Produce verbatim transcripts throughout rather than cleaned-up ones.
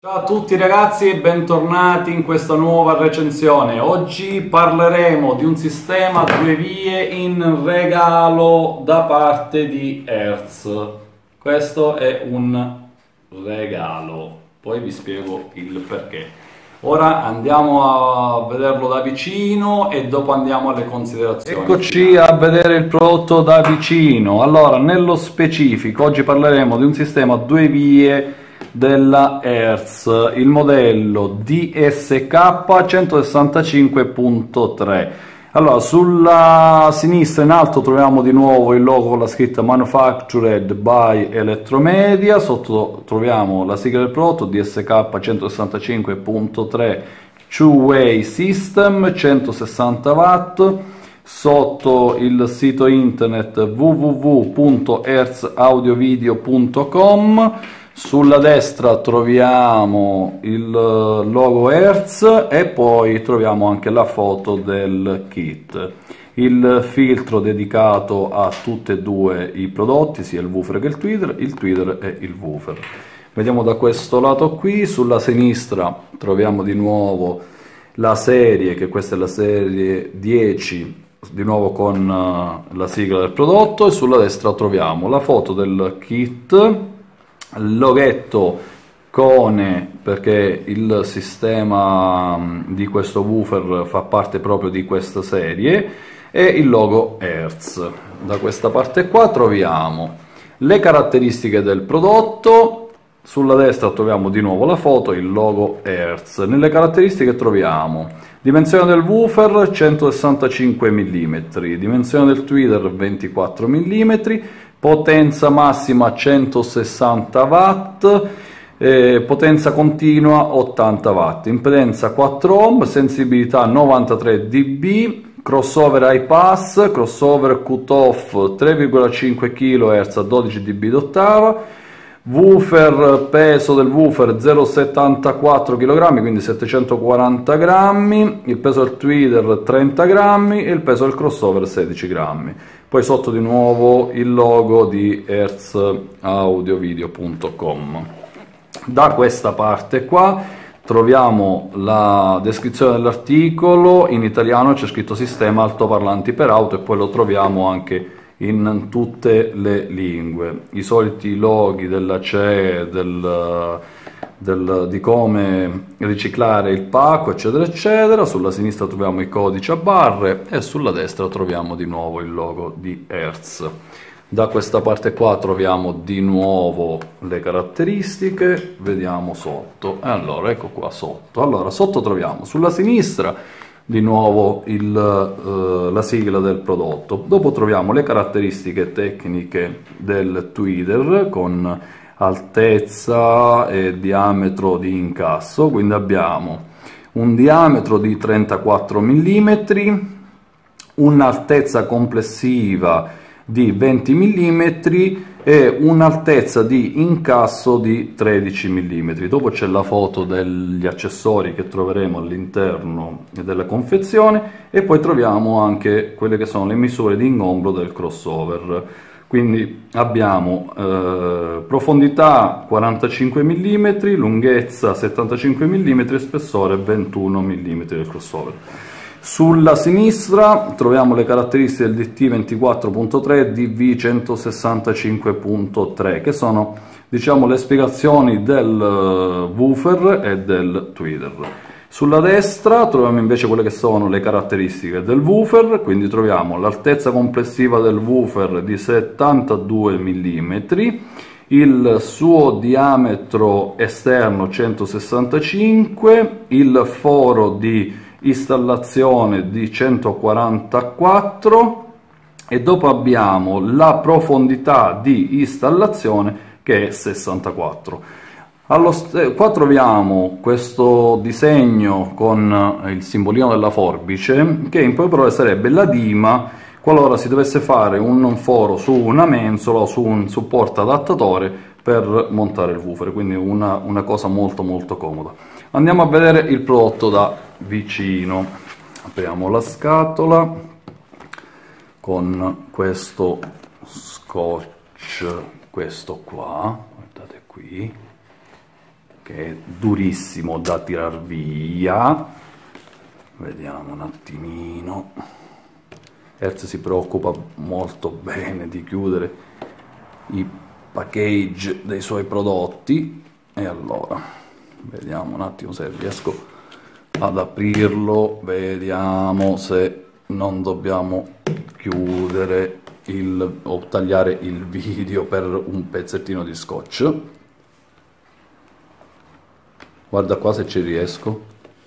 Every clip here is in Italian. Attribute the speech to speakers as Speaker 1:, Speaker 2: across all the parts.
Speaker 1: Ciao a tutti ragazzi e bentornati in questa nuova recensione. Oggi parleremo di un sistema a due vie in regalo da parte di Hertz. Questo è un regalo, poi vi spiego il perché. Ora andiamo a vederlo da vicino e dopo andiamo alle considerazioni. Eccoci a vedere il prodotto da vicino. Allora, nello specifico, oggi parleremo di un sistema a due vie della Hertz, il modello D S K centosessantacinque punto tre. Allora, sulla sinistra in alto troviamo di nuovo il logo con la scritta Manufactured by Electromedia, sotto troviamo la sigla del prodotto D S K centosessantacinque punto tre Two-Way System, centosessanta watt, sotto il sito internet w w w punto hertz audio video punto com. Sulla destra troviamo il logo Hertz e poi troviamo anche la foto del kit. Il filtro dedicato a tutti e due i prodotti, sia il woofer che il tweeter, il tweeter e il woofer. Vediamo da questo lato qui, sulla sinistra troviamo di nuovo la serie, che questa è la serie dieci, di nuovo con la sigla del prodotto, e sulla destra troviamo la foto del kit, il loghetto Kone, perché il sistema di questo woofer fa parte proprio di questa serie, e il logo Hertz. Da questa parte qua troviamo le caratteristiche del prodotto, sulla destra troviamo di nuovo la foto, il logo Hertz. Nelle caratteristiche troviamo dimensione del woofer centosessantacinque millimetri, dimensione del tweeter ventiquattro millimetri, potenza massima centosessanta watt, eh, potenza continua ottanta watt, impedenza quattro ohm, sensibilità novantatré dB, crossover high pass, crossover cutoff tre virgola cinque chilohertz a dodici dB d'ottava, woofer, peso del woofer zero virgola settantaquattro chilogrammi, quindi settecentoquaranta grammi, il peso del tweeter trenta grammi e il peso del crossover sedici grammi. Poi sotto di nuovo il logo di hertz audio video punto com. Da questa parte qua troviamo la descrizione dell'articolo, in italiano c'è scritto sistema altoparlanti per auto e poi lo troviamo anche in tutte le lingue. I soliti loghi della C E, del, del, di come riciclare il pacco, eccetera eccetera. Sulla sinistra troviamo i codici a barre e sulla destra troviamo di nuovo il logo di Hertz. Da questa parte qua troviamo di nuovo le caratteristiche, vediamo sotto. Allora, ecco qua sotto. Allora, sotto troviamo sulla sinistra di nuovo il, eh, la sigla del prodotto. Dopo troviamo le caratteristiche tecniche del tweeter con altezza e diametro di incasso, quindi abbiamo un diametro di trentaquattro millimetri, un'altezza complessiva di venti millimetri e un'altezza di incasso di tredici millimetri. Dopo c'è la foto degli accessori che troveremo all'interno della confezione e poi troviamo anche quelle che sono le misure di ingombro del crossover. Quindi abbiamo eh, profondità quarantacinque millimetri, lunghezza settantacinque millimetri e spessore ventuno millimetri del crossover. Sulla sinistra troviamo le caratteristiche del D T ventiquattro punto tre D V centosessantacinque punto tre, che sono, diciamo, le spiegazioni del woofer e del tweeter. Sulla destra troviamo invece quelle che sono le caratteristiche del woofer, quindi troviamo l'altezza complessiva del woofer di settantadue millimetri, il suo diametro esterno centosessantacinque, il foro di installazione di centoquarantaquattro e dopo abbiamo la profondità di installazione che è sessantaquattro. Allo qua troviamo questo disegno con il simbolino della forbice, che in poche parole sarebbe la dima qualora si dovesse fare un foro su una mensola o su un supporto adattatore per montare il woofer, quindi una, una cosa molto molto comoda. Andiamo a vedere il prodotto da vicino. Apriamo la scatola con questo scotch, questo qua, guardate qui, che è durissimo da tirar via. Vediamo un attimino. Hertz si preoccupa molto bene di chiudere i package dei suoi prodotti, e allora vediamo un attimo se riesco ad aprirlo, vediamo se non dobbiamo chiudere il, o tagliare il video per un pezzettino di scotch. Guarda qua se ci riesco.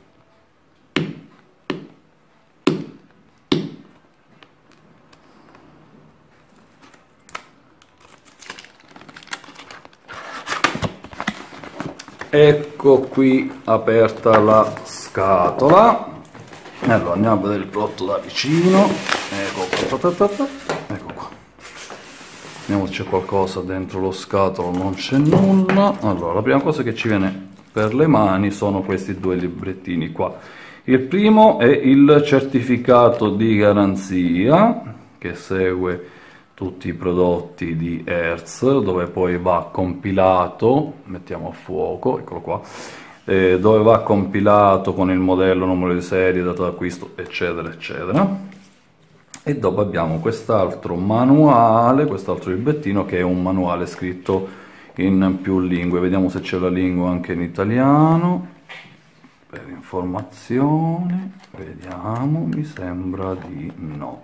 Speaker 1: Ecco qui aperta la scatola. Allora andiamo a vedere il prodotto da vicino. Ecco qua, ecco qua. Vediamo se c'è qualcosa dentro lo scatolo. Non c'è nulla. Allora la prima cosa che ci viene per le mani sono questi due librettini qua. Il primo è il certificato di garanzia che segue tutti i prodotti di Hertz, dove poi va compilato, mettiamo a fuoco, eccolo qua, eh, dove va compilato con il modello, numero di serie, data d'acquisto, eccetera, eccetera. E dopo abbiamo quest'altro manuale, quest'altro librettino che è un manuale scritto in più lingue. Vediamo se c'è la lingua anche in italiano, per informazione, vediamo, mi sembra di no.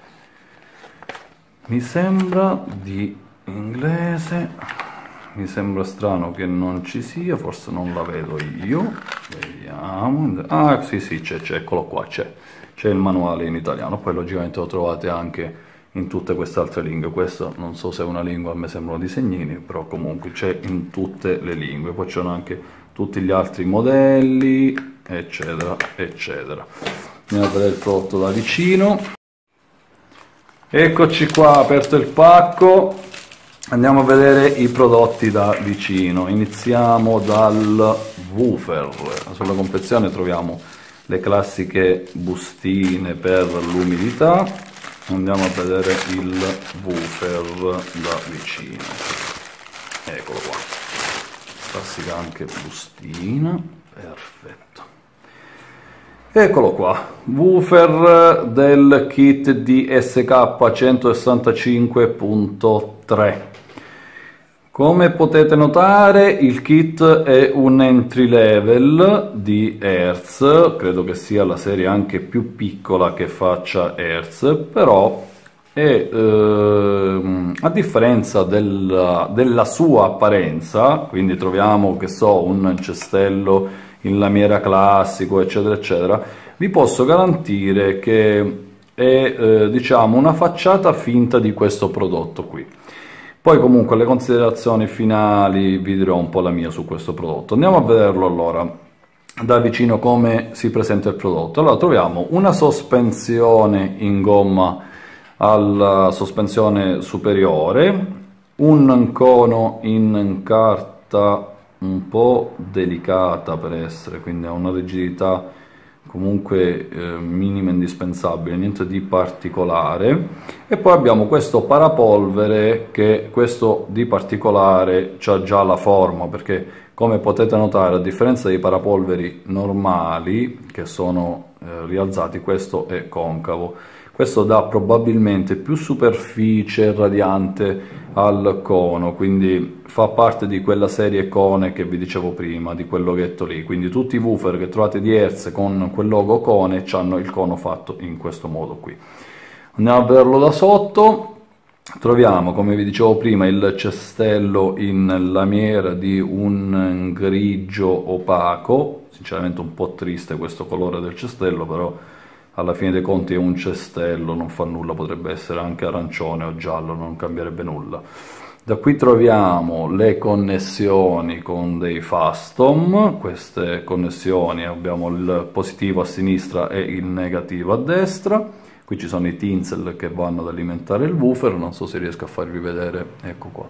Speaker 1: Mi sembra di inglese, mi sembra strano che non ci sia, forse non la vedo io, vediamo, ah sì sì c'è, eccolo qua, c'è, c'è il manuale in italiano, poi logicamente lo trovate anche in tutte queste altre lingue. Questa non so se è una lingua, a me sembrano disegnini, però comunque c'è in tutte le lingue, poi c'erano anche tutti gli altri modelli, eccetera, eccetera. Andiamo a vedere il prodotto da vicino. Eccoci qua, aperto il pacco, andiamo a vedere i prodotti da vicino. Iniziamo dal woofer. Sulla confezione troviamo le classiche bustine per l'umidità. Andiamo a vedere il woofer da vicino. Eccolo qua, classica anche bustina, perfetto. Eccolo qua, woofer del kit D S K centosessantacinque punto tre. Come potete notare il kit è un entry level di Hertz, credo che sia la serie anche più piccola che faccia Hertz, però è, ehm, a differenza della, della sua apparenza, quindi troviamo che so un cestello in lamiera classico, eccetera eccetera, vi posso garantire che è eh, diciamo una facciata finta di questo prodotto qui. Poi comunque le considerazioni finali vi dirò un po' la mia su questo prodotto. Andiamo a vederlo allora da vicino come si presenta il prodotto. Allora troviamo una sospensione in gomma alla sospensione superiore, un cono in carta un po' delicata per essere, quindi ha una rigidità comunque eh, minima indispensabile, niente di particolare. E poi abbiamo questo parapolvere che questo di particolare c'ha già la forma, perché come potete notare a differenza dei parapolveri normali che sono eh, rialzati, questo è concavo. Questo dà probabilmente più superficie radiante al cono, quindi fa parte di quella serie cone che vi dicevo prima, di quel loghetto lì. Quindi tutti i woofer che trovate di Hertz con quel logo cone hanno il cono fatto in questo modo qui. Andiamo a vederlo da sotto. Troviamo, come vi dicevo prima, il cestello in lamiera di un grigio opaco, sinceramente un po' triste questo colore del cestello, però alla fine dei conti è un cestello, non fa nulla, potrebbe essere anche arancione o giallo, non cambierebbe nulla. Da qui troviamo le connessioni con dei Fastom, queste connessioni abbiamo il positivo a sinistra e il negativo a destra. Qui ci sono i tinsel che vanno ad alimentare il woofer, non so se riesco a farvi vedere, ecco qua,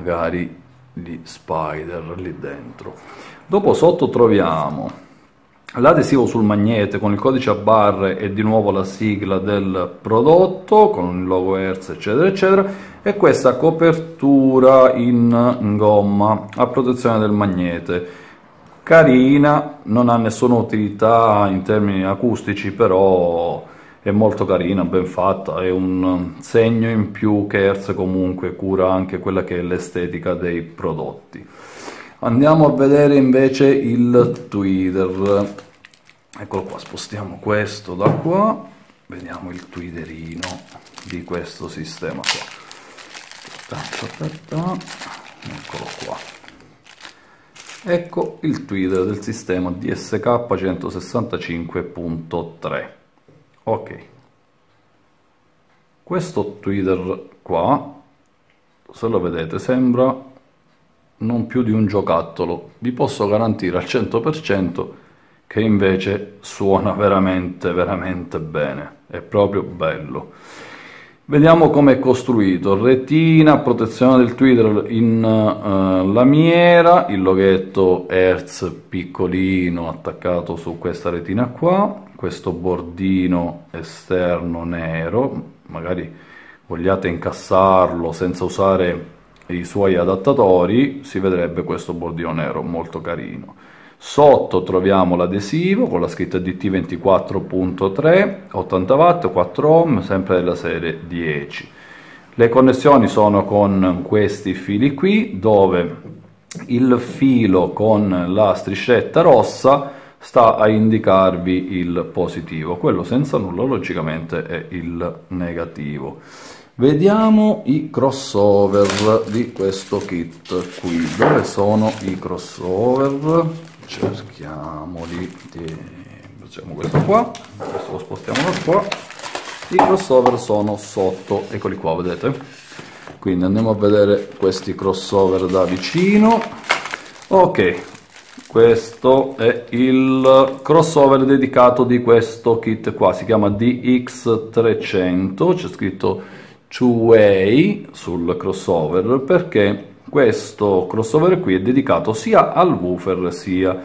Speaker 1: magari gli spider lì dentro. Dopo sotto troviamo l'adesivo sul magnete con il codice a barre e di nuovo la sigla del prodotto con il logo Hertz eccetera eccetera, e questa copertura in gomma a protezione del magnete, carina, non ha nessuna utilità in termini acustici, però è molto carina, ben fatta, è un segno in più che Hertz comunque cura anche quella che è l'estetica dei prodotti. Andiamo a vedere invece il tweeter, eccolo qua, spostiamo questo da qua, vediamo il tweeterino di questo sistema qua, eccolo qua, ecco il tweeter del sistema D S K centosessantacinque punto tre. Ok, questo tweeter qua, se lo vedete, sembra non più di un giocattolo. Vi posso garantire al cento per cento che invece suona veramente veramente bene, è proprio bello. Vediamo come è costruito: retina, protezione del tweeter in uh, lamiera, il loghetto Hertz piccolino attaccato su questa retina qua, questo bordino esterno nero, magari vogliate incassarlo senza usare i suoi adattatori, si vedrebbe questo bordino nero molto carino. Sotto troviamo l'adesivo con la scritta D T ventiquattro punto tre, ottanta watt, quattro ohm, sempre della serie dieci. Le connessioni sono con questi fili qui, dove il filo con la striscetta rossa sta a indicarvi il positivo, quello senza nulla logicamente è il negativo. Vediamo i crossover di questo kit qui. Dove sono i crossover? Cerchiamoli. Facciamo questo qua, questo lo spostiamo da qua. I crossover sono sotto, eccoli qua, vedete? Quindi andiamo a vedere questi crossover da vicino. Ok. Questo è il crossover dedicato di questo kit qua, si chiama D X trecento, c'è scritto two way sul crossover perché questo crossover qui è dedicato sia al woofer sia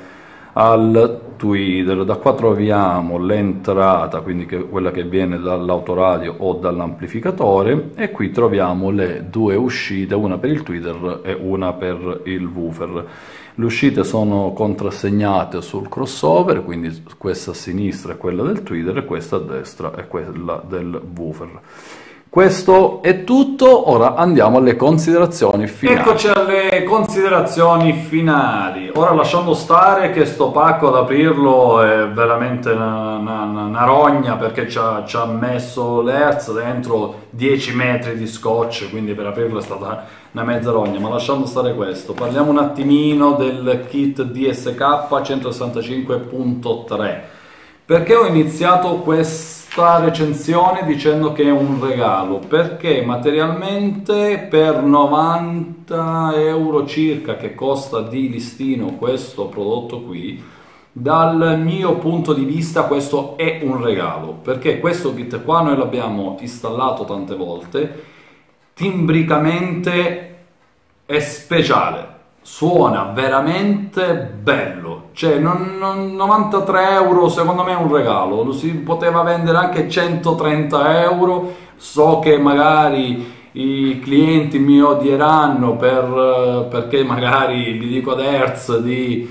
Speaker 1: al tweeter. Da qua troviamo l'entrata, quindi che, quella che viene dall'autoradio o dall'amplificatore, e qui troviamo le due uscite, una per il tweeter e una per il woofer. Le uscite sono contrassegnate sul crossover, quindi questa a sinistra è quella del tweeter e questa a destra è quella del woofer. Questo è tutto, ora andiamo alle considerazioni finali. Eccoci alle considerazioni finali. Ora, lasciando stare che sto pacco ad aprirlo è veramente una, una, una rogna, perché ci ha, ci ha messo l'Hertz dentro dieci metri di scotch, quindi per aprirlo è stata una mezza rogna, ma lasciando stare questo, parliamo un attimino del kit D S K centosessantacinque punto tre. Perché ho iniziato questa recensione dicendo che è un regalo? Perché materialmente per novanta euro circa che costa di listino questo prodotto qui, dal mio punto di vista questo è un regalo, perché questo kit qua noi l'abbiamo installato tante volte, timbricamente è speciale, suona veramente bello, cioè non, non, novantatré euro secondo me è un regalo, lo si poteva vendere anche centotrenta euro. So che magari i clienti mi odieranno per, perché magari gli dico ad Hertz di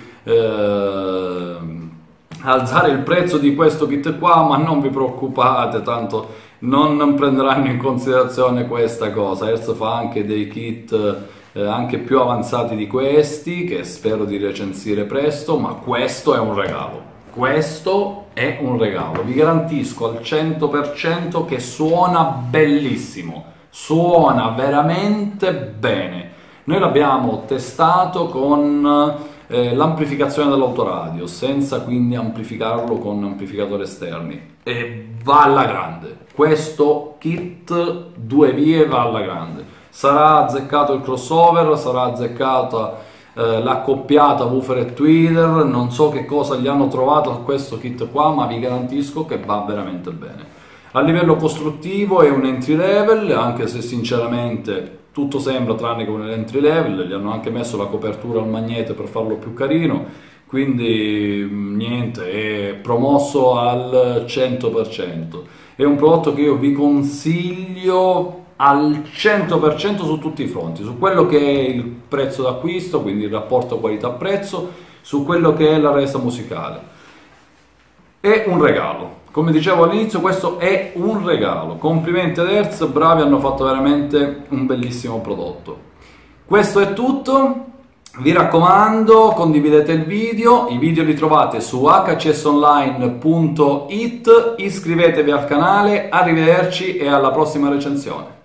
Speaker 1: eh, alzare il prezzo di questo kit qua, ma non vi preoccupate, tanto non prenderanno in considerazione questa cosa. Hertz fa anche dei kit Eh, anche più avanzati di questi, che spero di recensire presto, ma questo è un regalo. Questo è un regalo, vi garantisco al cento per cento che suona bellissimo, suona veramente bene. Noi l'abbiamo testato con eh, l'amplificazione dell'autoradio, senza quindi amplificarlo con amplificatori esterni, e va alla grande. Questo kit due vie va alla grande. Sarà azzeccato il crossover, sarà azzeccata eh, l'accoppiata woofer e tweeter, non so che cosa gli hanno trovato a questo kit qua, ma vi garantisco che va veramente bene. A livello costruttivo è un entry level, anche se sinceramente tutto sembra tranne che un entry level, gli hanno anche messo la copertura al magnete per farlo più carino. quindi niente, è promosso al cento per cento. È un prodotto che io vi consiglio al cento per cento su tutti i fronti, su quello che è il prezzo d'acquisto, quindi il rapporto qualità-prezzo, su quello che è la resa musicale. È un regalo, come dicevo all'inizio, questo è un regalo. Complimenti ad Hertz, bravi, hanno fatto veramente un bellissimo prodotto. Questo è tutto, vi raccomando, condividete il video, i video li trovate su h c s online punto it, iscrivetevi al canale, arrivederci e alla prossima recensione.